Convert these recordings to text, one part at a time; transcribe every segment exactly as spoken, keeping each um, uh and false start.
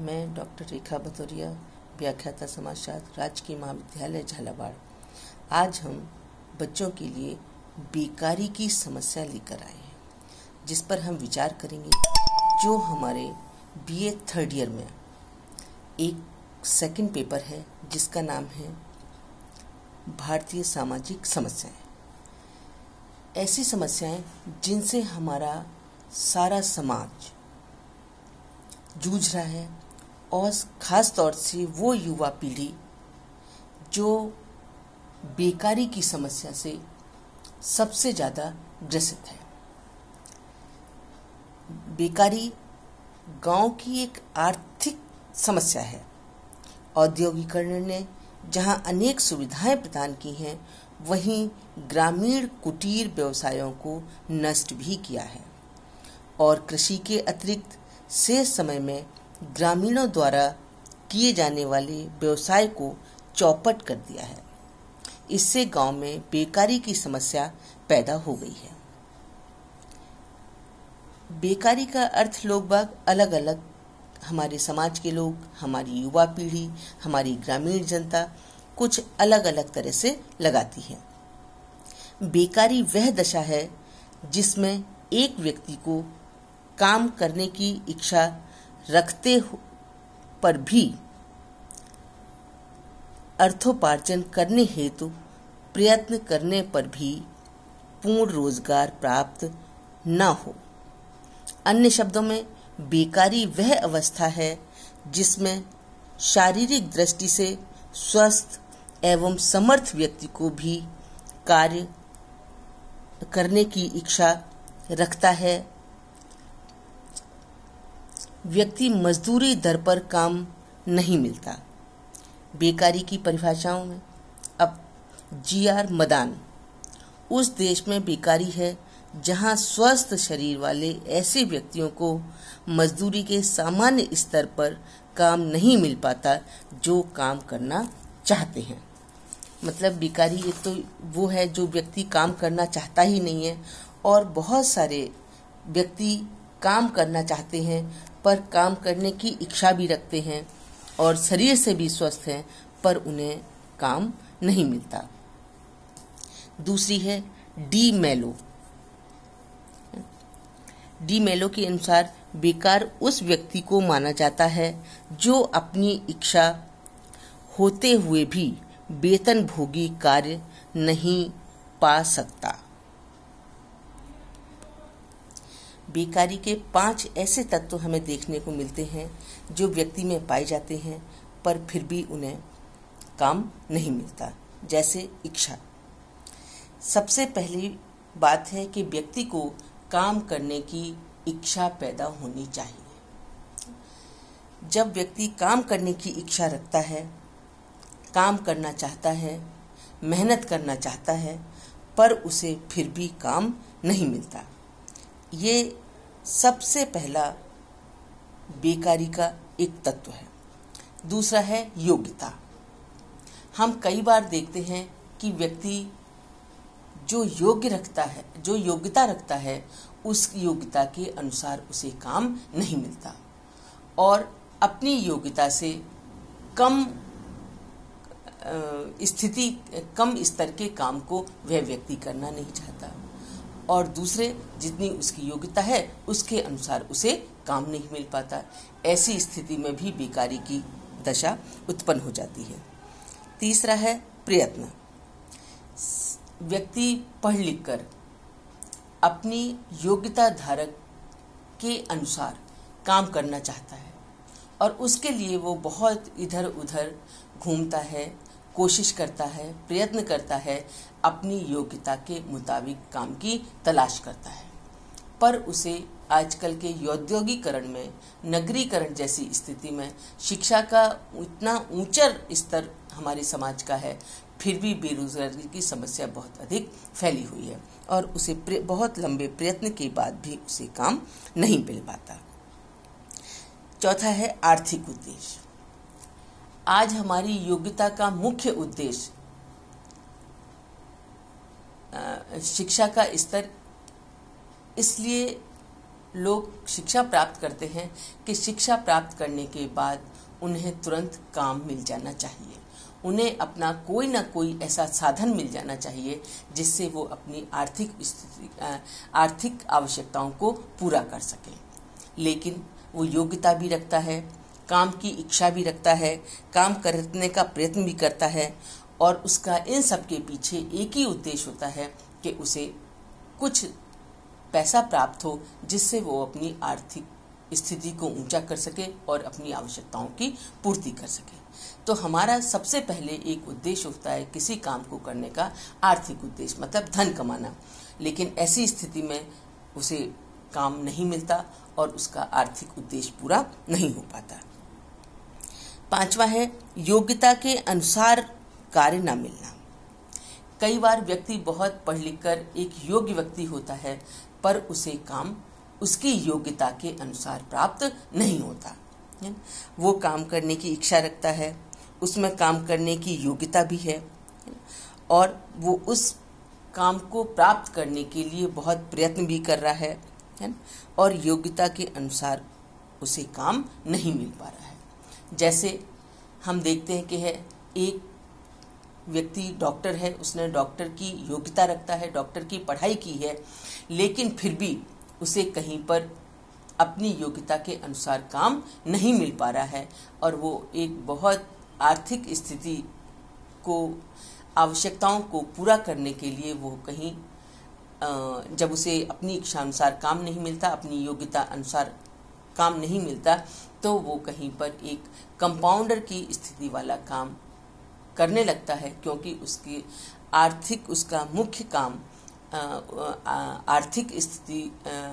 मैं डॉक्टर रेखा भदौरिया, व्याख्याता समाजशास्त्र, राजकीय महाविद्यालय झालावाड़। आज हम बच्चों के लिए बेकारी की समस्या लेकर आए हैं, जिस पर हम विचार करेंगे। जो हमारे बीए थर्ड ईयर में एक सेकंड पेपर है, जिसका नाम है भारतीय सामाजिक समस्याएं। ऐसी समस्याएं जिनसे हमारा सारा समाज जूझ रहा है, और ख़ास तौर से वो युवा पीढ़ी जो बेकारी की समस्या से सबसे ज़्यादा ग्रसित है। बेकारी गांव की एक आर्थिक समस्या है। औद्योगिकरण ने जहां अनेक सुविधाएं प्रदान की हैं, वहीं ग्रामीण कुटीर व्यवसायों को नष्ट भी किया है, और कृषि के अतिरिक्त शेष समय में ग्रामीणों द्वारा किए जाने वाले व्यवसाय को चौपट कर दिया है। इससे गांव में बेकारी की समस्या पैदा हो गई है। बेकारी का अर्थ लोग बाग अलग अलग, हमारे समाज के लोग, हमारी युवा पीढ़ी, हमारी ग्रामीण जनता कुछ अलग अलग तरह से लगाती है। बेकारी वह दशा है जिसमें एक व्यक्ति को काम करने की इच्छा रखते पर भी अर्थोपार्जन करने हेतु प्रयत्न करने पर भी पूर्ण रोजगार प्राप्त न हो। अन्य शब्दों में, बेकारी वह अवस्था है जिसमें शारीरिक दृष्टि से स्वस्थ एवं समर्थ व्यक्ति को भी कार्य करने की इच्छा रखता है। व्यक्ति मजदूरी दर पर काम नहीं मिलता। बेकारी की परिभाषाओं में अब जी आर मदान, उस देश में बेकारी है जहां स्वस्थ शरीर वाले ऐसे व्यक्तियों को मजदूरी के सामान्य स्तर पर काम नहीं मिल पाता जो काम करना चाहते हैं। मतलब बेकारी एक तो वो है जो व्यक्ति काम करना चाहता ही नहीं है, और बहुत सारे व्यक्ति काम करना चाहते हैं पर काम करने की इच्छा भी रखते हैं और शरीर से भी स्वस्थ हैं, पर उन्हें काम नहीं मिलता। दूसरी है डी मेलो। डी मेलो के अनुसार बेकार उस व्यक्ति को माना जाता है जो अपनी इच्छा होते हुए भी वेतन भोगी कार्य नहीं पा सकता। बेकारी के पांच ऐसे तत्व हमें देखने को मिलते हैं जो व्यक्ति में पाए जाते हैं, पर फिर भी उन्हें काम नहीं मिलता। जैसे इच्छा। सबसे पहली बात है कि व्यक्ति को काम करने की इच्छा पैदा होनी चाहिए। जब व्यक्ति काम करने की इच्छा रखता है, काम करना चाहता है, मेहनत करना चाहता है, पर उसे फिर भी काम नहीं मिलता, ये सबसे पहला बेकारी का एक तत्व है। दूसरा है योग्यता। हम कई बार देखते हैं कि व्यक्ति जो योग्य रखता है, जो योग्यता रखता है, उस योग्यता के अनुसार उसे काम नहीं मिलता, और अपनी योग्यता से कम स्थिति, कम स्तर के काम को वह व्यक्ति करना नहीं चाहता, और दूसरे जितनी उसकी योग्यता है उसके अनुसार उसे काम नहीं मिल पाता। ऐसी स्थिति में भी बेकारी की दशा उत्पन्न हो जाती है। तीसरा है प्रयत्न। व्यक्ति पढ़ लिख कर अपनी योग्यता धारक के अनुसार काम करना चाहता है, और उसके लिए वो बहुत इधर उधर घूमता है, कोशिश करता है, प्रयत्न करता है, अपनी योग्यता के मुताबिक काम की तलाश करता है, पर उसे आजकल के औद्योगिकरण में, नगरीकरण जैसी स्थिति में शिक्षा का इतना ऊंचा स्तर हमारे समाज का है, फिर भी बेरोजगारी की समस्या बहुत अधिक फैली हुई है, और उसे बहुत लंबे प्रयत्न के बाद भी उसे काम नहीं मिल पाता। चौथा है आर्थिक उद्देश्य। आज हमारी योग्यता का मुख्य उद्देश्य शिक्षा का स्तर इसलिए लोग शिक्षा प्राप्त करते हैं कि शिक्षा प्राप्त करने के बाद उन्हें तुरंत काम मिल जाना चाहिए, उन्हें अपना कोई ना कोई ऐसा साधन मिल जाना चाहिए जिससे वो अपनी आर्थिक स्थिति आर्थिक आवश्यकताओं को पूरा कर सकें। लेकिन वो योग्यता भी रखता है, काम की इच्छा भी रखता है, काम करने का प्रयत्न भी करता है, और उसका इन सब के पीछे एक ही उद्देश्य होता है कि उसे कुछ पैसा प्राप्त हो जिससे वो अपनी आर्थिक स्थिति को ऊंचा कर सके और अपनी आवश्यकताओं की पूर्ति कर सके। तो हमारा सबसे पहले एक उद्देश्य होता है किसी काम को करने का आर्थिक उद्देश्य, मतलब धन कमाना। लेकिन ऐसी स्थिति में उसे काम नहीं मिलता और उसका आर्थिक उद्देश्य पूरा नहीं हो पाता। पांचवा है योग्यता के अनुसार कार्य न मिलना। कई बार व्यक्ति बहुत पढ़ लिख कर एक योग्य व्यक्ति होता है, पर उसे काम उसकी योग्यता के अनुसार प्राप्त नहीं होता। वो काम करने की इच्छा रखता है, उसमें काम करने की योग्यता भी है, और वो उस काम को प्राप्त करने के लिए बहुत प्रयत्न भी कर रहा है, और योग्यता के अनुसार उसे काम नहीं मिल पा रहा है। जैसे हम देखते हैं कि है एक व्यक्ति डॉक्टर है, उसने डॉक्टर की योग्यता रखता है, डॉक्टर की पढ़ाई की है, लेकिन फिर भी उसे कहीं पर अपनी योग्यता के अनुसार काम नहीं मिल पा रहा है, और वो एक बहुत आर्थिक स्थिति को आवश्यकताओं को पूरा करने के लिए वो कहीं जब उसे अपनी इच्छा अनुसार काम नहीं मिलता, अपनी योग्यता अनुसार काम नहीं मिलता, तो वो कहीं पर एक कंपाउंडर की स्थिति वाला काम करने लगता है, क्योंकि उसकी आर्थिक उसका मुख्य काम आर्थिक स्थिति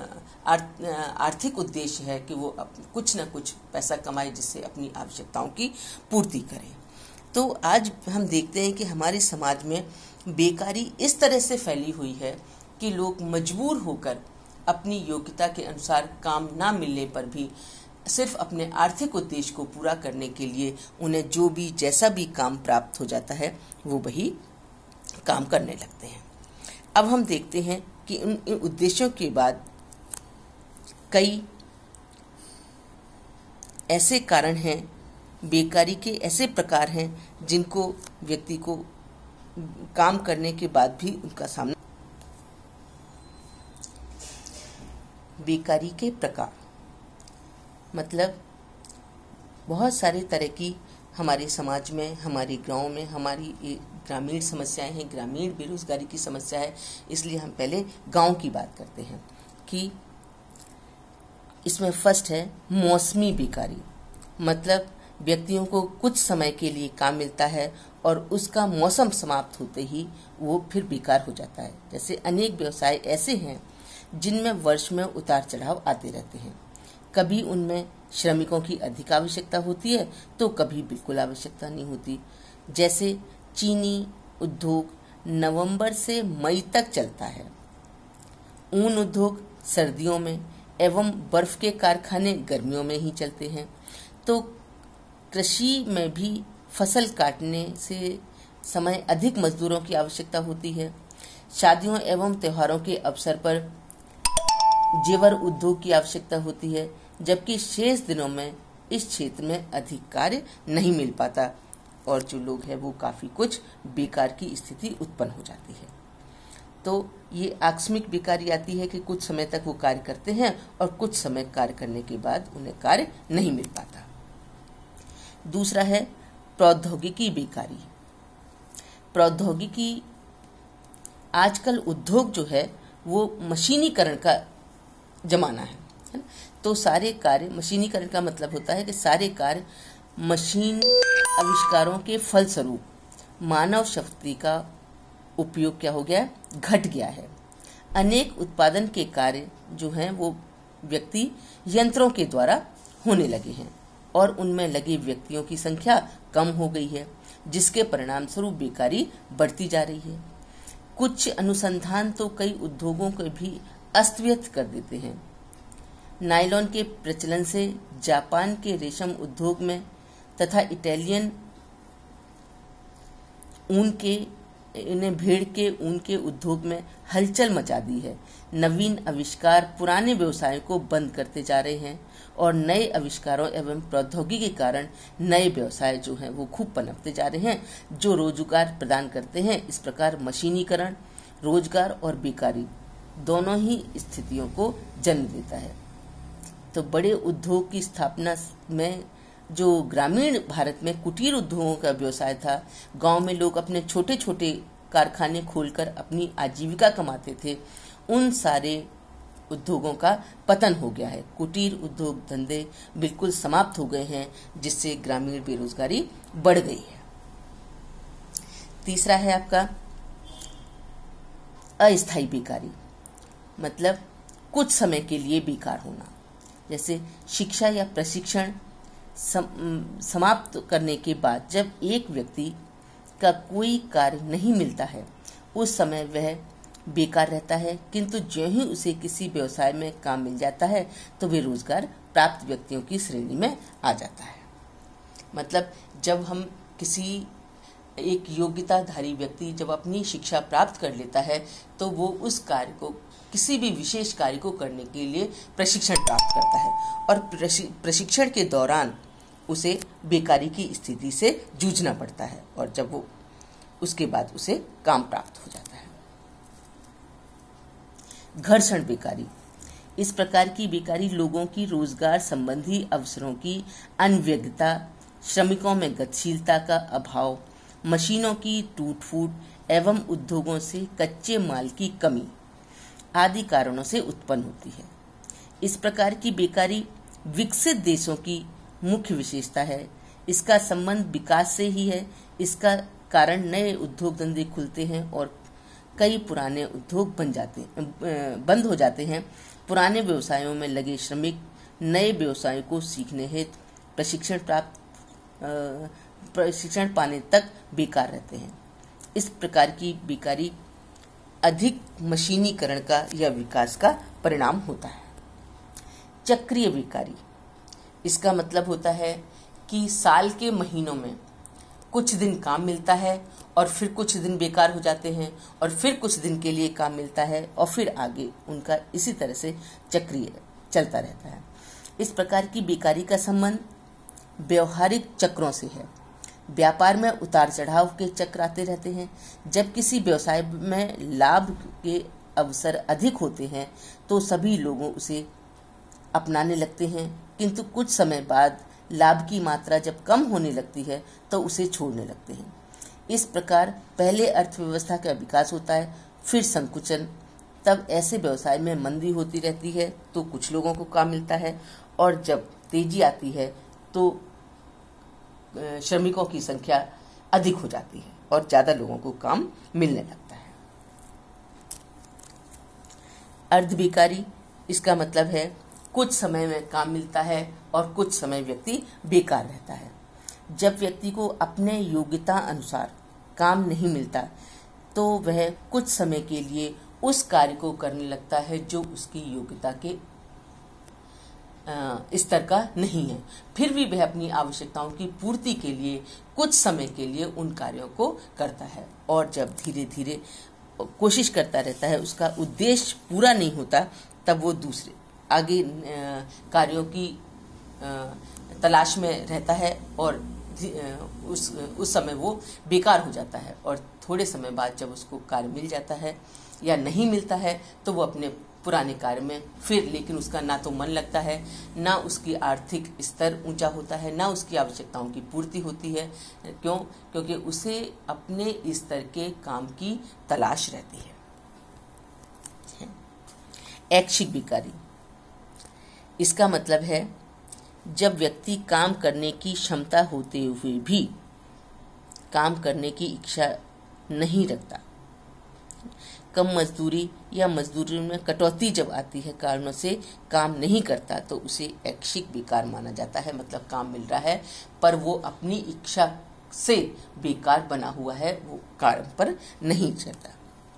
आर्थिक उद्देश्य है कि वो कुछ न कुछ पैसा कमाए जिससे अपनी आवश्यकताओं की पूर्ति करे। तो आज हम देखते हैं कि हमारे समाज में बेकारी इस तरह से फैली हुई है कि लोग मजबूर होकर अपनी योग्यता के अनुसार काम ना मिलने पर भी सिर्फ अपने आर्थिक उद्देश्य को पूरा करने के लिए उन्हें जो भी जैसा भी काम प्राप्त हो जाता है वो वही काम करने लगते हैं। अब हम देखते हैं कि इन, इन उद्देश्यों के बाद कई ऐसे कारण हैं, बेकारी के ऐसे प्रकार हैं जिनको व्यक्ति को काम करने के बाद भी उनका सामना। बेकारी के प्रकार मतलब बहुत सारे तरह की हमारे समाज में, हमारे गांव में हमारी ग्रामीण समस्याएं हैं, ग्रामीण बेरोजगारी की समस्या है। इसलिए हम पहले गांव की बात करते हैं कि इसमें फर्स्ट है मौसमी बेकारी। मतलब व्यक्तियों को कुछ समय के लिए काम मिलता है और उसका मौसम समाप्त होते ही वो फिर बेकार हो जाता है। जैसे अनेक व्यवसाय ऐसे हैं जिनमें वर्ष में उतार चढ़ाव आते रहते हैं। कभी उनमें श्रमिकों की अधिक आवश्यकता होती है तो कभी बिल्कुल आवश्यकता नहीं होती। जैसे चीनी उद्योग नवंबर से मई तक चलता है, ऊन उद्योग सर्दियों में एवं बर्फ के कारखाने गर्मियों में ही चलते हैं। तो कृषि में भी फसल काटने से समय अधिक मजदूरों की आवश्यकता होती है। शादियों एवं त्योहारों के अवसर पर जेवर उद्योग की आवश्यकता होती है, जबकि शेष दिनों में इस क्षेत्र में अधिक कार्य नहीं मिल पाता और जो लोग हैं वो काफी कुछ बेकार की स्थिति उत्पन्न हो जाती है। तो ये आकस्मिक बेकारी आती है कि कुछ समय तक वो कार्य करते हैं और कुछ समय कार्य करने के बाद उन्हें कार्य नहीं मिल पाता। दूसरा है प्रौद्योगिकी बेकारी। प्रौद्योगिकी आजकल उद्योग जो है वो मशीनीकरण का जमाना है, तो सारे कार्य मशीनीकरण का मतलब होता है कि सारे कार्य मशीन आविष्कारों के फलस्वरूप मानव शक्ति का उपयोग क्या हो गया, घट गया है। अनेक उत्पादन के कार्य जो हैं वो व्यक्ति यंत्रों के द्वारा होने लगे हैं और उनमें लगे व्यक्तियों की संख्या कम हो गई है, जिसके परिणाम स्वरूप बेकारी बढ़ती जा रही है। कुछ अनुसंधान तो कई उद्योगों को भी अस्त व्यस्त कर देते हैं। नायलॉन के प्रचलन से जापान के रेशम उद्योग में तथा इटालियन ऊन के ने भेड़ के ऊन के उद्योग में हलचल मचा दी है। नवीन आविष्कार पुराने व्यवसायों को बंद करते जा रहे हैं और नए आविष्कारों एवं प्रौद्योगिकी के कारण नए व्यवसाय जो हैं वो खूब पनपते जा रहे हैं जो रोजगार प्रदान करते हैं। इस प्रकार मशीनीकरण रोजगार और बेकारी दोनों ही स्थितियों को जन्म देता है। तो बड़े उद्योग की स्थापना में जो ग्रामीण भारत में कुटीर उद्योगों का व्यवसाय था, गांव में लोग अपने छोटे छोटे कारखाने खोलकर अपनी आजीविका कमाते थे, उन सारे उद्योगों का पतन हो गया है। कुटीर उद्योग धंधे बिल्कुल समाप्त हो गए हैं, जिससे ग्रामीण बेरोजगारी बढ़ गई है। तीसरा है आपका अस्थायी बेकारी, मतलब कुछ समय के लिए बेकार होना। जैसे शिक्षा या प्रशिक्षण सम, समाप्त करने के बाद जब एक व्यक्ति का कोई कार्य नहीं मिलता है, उस समय वह बेकार रहता है, किंतु ज्यों ही उसे किसी व्यवसाय में काम मिल जाता है तो वे रोजगार प्राप्त व्यक्तियों की श्रेणी में आ जाता है। मतलब जब हम किसी एक योग्यताधारी व्यक्ति जब अपनी शिक्षा प्राप्त कर लेता है तो वो उस कार्य को किसी भी विशेष कार्य को करने के लिए प्रशिक्षण प्राप्त करता है और प्रशिक्षण के दौरान उसे बेकारी की स्थिति से जूझना पड़ता है और जब वो उसके बाद उसे काम प्राप्त हो जाता है। घर्षण बेकारी, इस प्रकार की बेकारी लोगों की रोजगार संबंधी अवसरों की अनभिज्ञता, श्रमिकों में गतिशीलता का अभाव, मशीनों की टूट फूट एवं उद्योगों से कच्चे माल की कमी आदि कारणों से उत्पन्न होती है। इस प्रकार की बेकारी विकसित देशों की मुख्य विशेषता है। इसका संबंध विकास से ही है। इसका कारण नए उद्योग धंधे खुलते हैं और कई पुराने उद्योग बन जाते बंद हो जाते हैं। पुराने व्यवसायों में लगे श्रमिक नए व्यवसायों को सीखने हेतु प्रशिक्षण प्राप्त प्रशिक्षण पाने तक बेकार रहते हैं। इस प्रकार की बेकारी अधिक मशीनीकरण का या विकास का परिणाम होता है। चक्रीय बेकारी, इसका मतलब होता है कि साल के महीनों में कुछ दिन काम मिलता है और फिर कुछ दिन बेकार हो जाते हैं और फिर कुछ दिन के लिए काम मिलता है और फिर आगे उनका इसी तरह से चक्रीय चलता रहता है। इस प्रकार की बेकारी का संबंध व्यवहारिक चक्रों से है। व्यापार में उतार चढ़ाव के चक्र आते रहते हैं। जब किसी व्यवसाय में लाभ के अवसर अधिक होते हैं तो सभी लोगों उसे अपनाने लगते हैं, किंतु कुछ समय बाद लाभ की मात्रा जब कम होने लगती है तो उसे छोड़ने लगते हैं। इस प्रकार पहले अर्थव्यवस्था का विकास होता है, फिर संकुचन, तब ऐसे व्यवसाय में मंदी होती रहती है तो कुछ लोगों को काम मिलता है और जब तेजी आती है तो श्रमिकों की संख्या अधिक हो जाती है और ज्यादा लोगों को काम मिलने लगता है। अर्ध बेकारी, इसका मतलब है कुछ समय में काम मिलता है और कुछ समय व्यक्ति बेकार रहता है। जब व्यक्ति को अपने योग्यता अनुसार काम नहीं मिलता तो वह कुछ समय के लिए उस कार्य को करने लगता है जो उसकी योग्यता के स्तर का नहीं है। फिर भी वह अपनी आवश्यकताओं की पूर्ति के लिए कुछ समय के लिए उन कार्यों को करता है और जब धीरे धीरे कोशिश करता रहता है, उसका उद्देश्य पूरा नहीं होता, तब वो दूसरे आगे कार्यों की तलाश में रहता है और उस उस समय वो बेकार हो जाता है और थोड़े समय बाद जब उसको कार्य मिल जाता है या नहीं मिलता है तो वो अपने पुराने कार्य में फिर, लेकिन उसका ना तो मन लगता है, ना उसकी आर्थिक स्तर ऊंचा होता है, ना उसकी आवश्यकताओं की पूर्ति होती है। क्यों? क्योंकि उसे अपने स्तर के काम की तलाश रहती है। ऐच्छिक बेकारी, इसका मतलब है जब व्यक्ति काम करने की क्षमता होते हुए भी काम करने की इच्छा नहीं रखता, कम मजदूरी या मजदूरी में कटौती जब आती है कारणों से काम नहीं करता तो उसे ऐच्छिक बेकार माना जाता है। मतलब काम मिल रहा है पर वो अपनी इच्छा से बेकार बना हुआ है, वो कार्य पर नहीं चलता।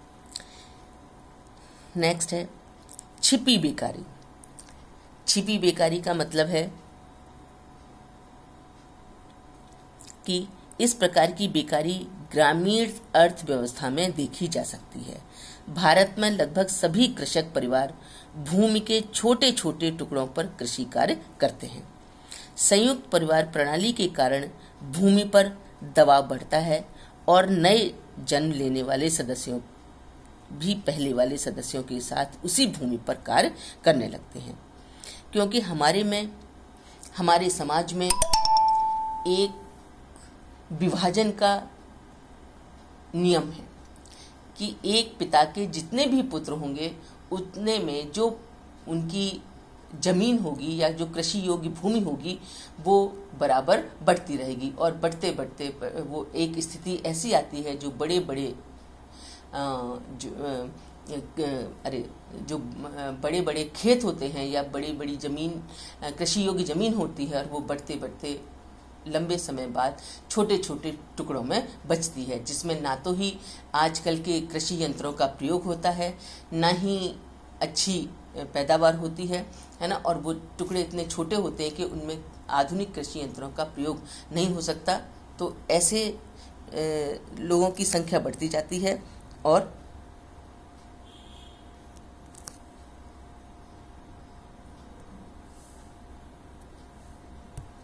नेक्स्ट है छिपी बेकारी। छिपी बेकारी का मतलब है कि इस प्रकार की बेकारी ग्रामीण अर्थव्यवस्था में देखी जा सकती है। भारत में लगभग सभी कृषक परिवार भूमि के छोटे छोटे टुकड़ों पर कृषि कार्य करते हैं। संयुक्त परिवार प्रणाली के कारण भूमि पर दबाव बढ़ता है और नए जन्म लेने वाले सदस्यों भी पहले वाले सदस्यों के साथ उसी भूमि पर कार्य करने लगते हैं, क्योंकि हमारे में हमारे समाज में एक विभाजन का नियम है कि एक पिता के जितने भी पुत्र होंगे उतने में जो उनकी जमीन होगी या जो कृषि योग्य भूमि होगी वो बराबर बढ़ती रहेगी, और बढ़ते बढ़ते वो एक स्थिति ऐसी आती है जो बड़े बड़े जो अरे जो बड़े बड़े खेत होते हैं या बड़ी बड़ी जमीन कृषि योग्य जमीन होती है, और वो बढ़ते बढ़ते लंबे समय बाद छोटे छोटे टुकड़ों में बचती है, जिसमें ना तो ही आजकल के कृषि यंत्रों का प्रयोग होता है, ना ही अच्छी पैदावार होती है है ना, और वो टुकड़े इतने छोटे होते हैं कि उनमें आधुनिक कृषि यंत्रों का प्रयोग नहीं हो सकता। तो ऐसे लोगों की संख्या बढ़ती जाती है और